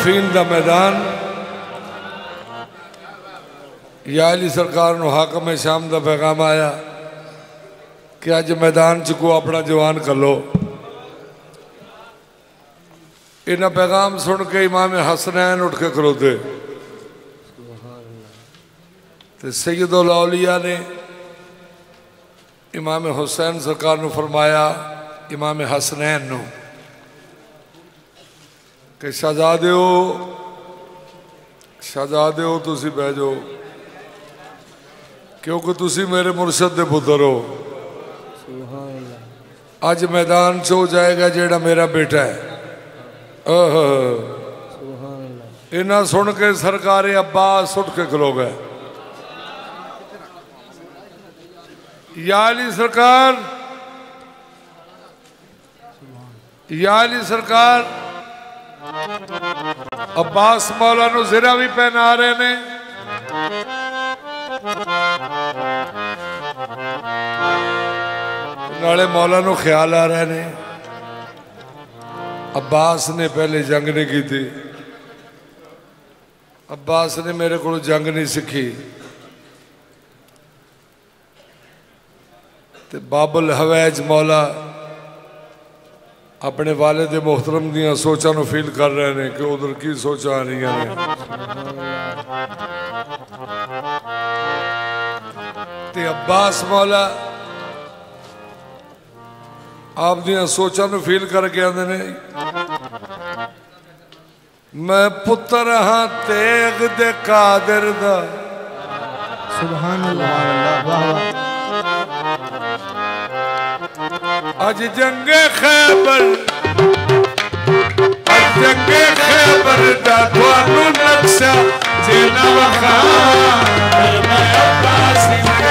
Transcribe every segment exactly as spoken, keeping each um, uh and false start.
सफीन का मैदान या अली सरकार नूं हाकम शाम का पैगाम आया कि अज मैदान च को अपना जवान कर लो। इन्हें पैगाम सुन के इमाम हसनैन उठ के खलोते तो सैयदुल औलिया ने इमाम हुसैन सरकार नूं फरमाया इमाम हसनैन नूं कि शहजादे हो शहजादे हो तुसी बह जाओ क्योंकि तुसी मेरे मुर्शद दे पुत्र हो। अज मैदान च हो जाएगा जेड़ा मेरा बेटा है। इन्ना सुन के सरकार अब्बास उठ के खलो गए। या अली सरकार या अली सरकार अब्बास मौला नूं ज़िरा भी पहना रहे ने नाले मौला नूं ख्याल आ रहे ने अब्बास ने पहले जंग नहीं की थी। अब्बास ने मेरे को जंग नहीं सीखी ते बाबुल हवैज मौला अपने वाले दे मोहतरम दियां सोचां नूं फील कर रहे हैं कि उधर की सोचां आ रही ने। ते अब्बास मौला आप दियां सोचां नूं फील करके आंदे ने मैं पुत्र हाँ तेग दे कादिर दा। सुभान अल्लाह वाह वाह। अज जंगे खैबर अज जंगे खैबर दा तुहानू नक्शा जेना वखा मैं अब्बास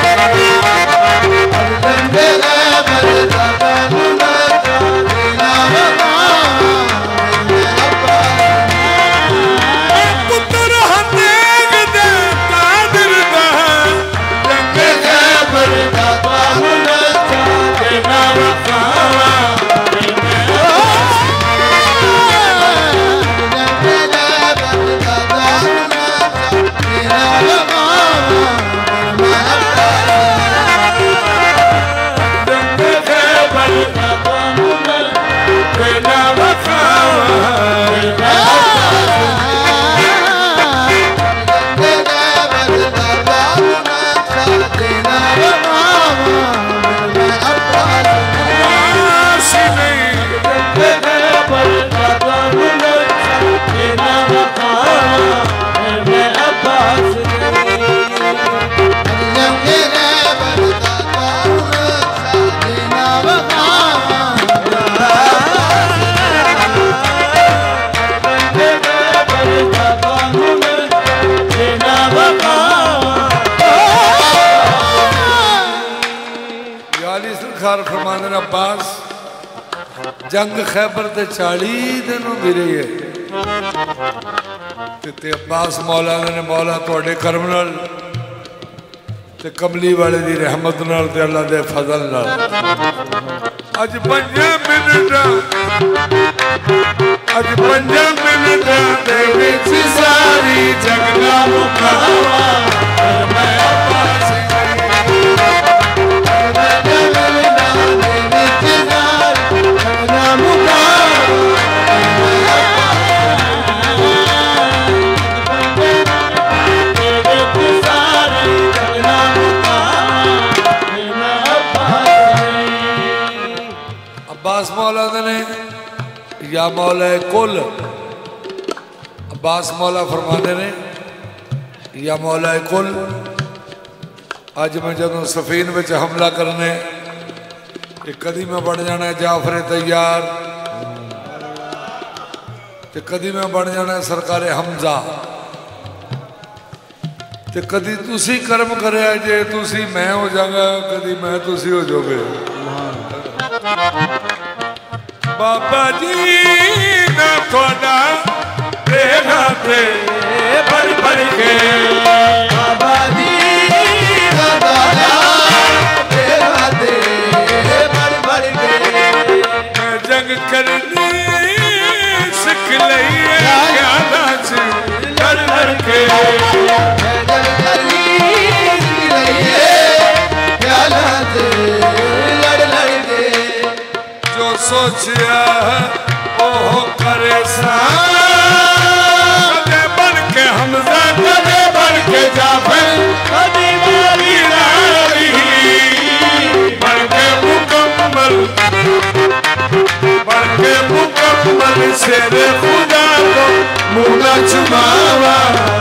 अज जंगे खैबर दा तुहानू नक्शा जेना वखा मैं अब्बास पुत्र हतेग दे कादिर दा जंगे खैबर दा तुहानू नक्शा जेना वखा अब्बास जंग खैबर ते चाली दिन भी रही है ते अब्बास मौला ने मौला थोड़े करम नाल ते कमली वाले दी रहमत नाल ते अल्लाह दे फजल नाल अज पंजा मिनट अज पंजा मिनट दे विच सारी जगना मुकावा मैं अब्बास अब्बास मौला ने या मौला कुल अब्बास मौला फरमाते ने या मौला कुल अज मैं जदों सफीन में हमला करने कदी मैं बन जाना जाफरे तैयार ते कदी मैं बन जाना सरकारे हमजा ते कदी तुसी कर्म करे जे तुसी मैं हो जागा कदी मैं तुसी हो जाओगे। बाबा जी ना थोड़ा देखा थे भर भर के बाबा जी ना थोड़ा देखा थे भर भर के मैं जंग करनी सिख लई क्या सोचिया ओह करे सा कदे बन के हमजा कदे बन के जाफर कदी वाली रानी बन के मुकम्मल बन के मुकम्मल शेर खुदा को मुँह न छुपावा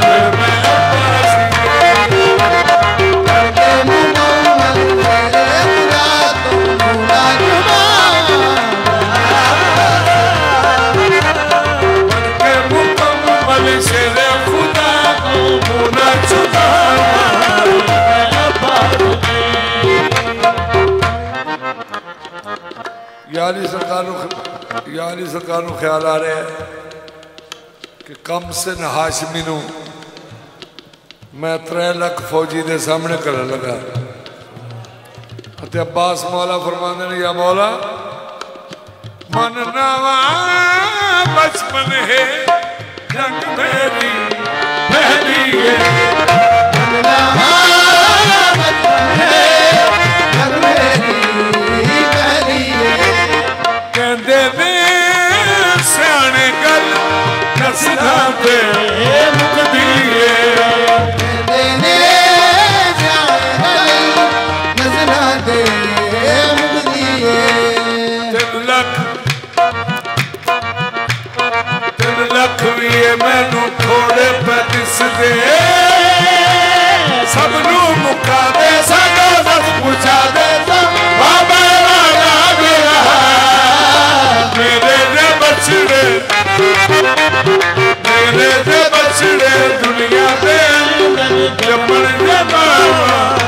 याली सरकार याली सरकार ख्याल आ रहा है कि कम से न हाशमी नू मैं त्रै लख फौजी के सामने कर लगा। अब्बास मौला फरमाते ने या मौला मन नवा बचपन है जंग मेरी पहली है सियाने गल नसना पे मुकदी तीन लख तीन लख भी मैनू थोड़े पे दिसदे सबनू मुका दे साडा बस पूछा दे बाबा मेरे दे बछड़े मेरे दे बछड़े दुनिया दे जपन दे बाबा